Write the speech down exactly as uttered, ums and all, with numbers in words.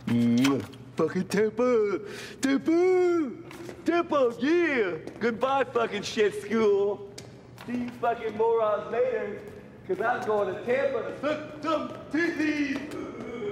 Mm, fucking Tampa! Tampa! Tampa, yeah! Goodbye, fucking shit school. See you fucking morons later, because I'm going to Tampa to suck some titties!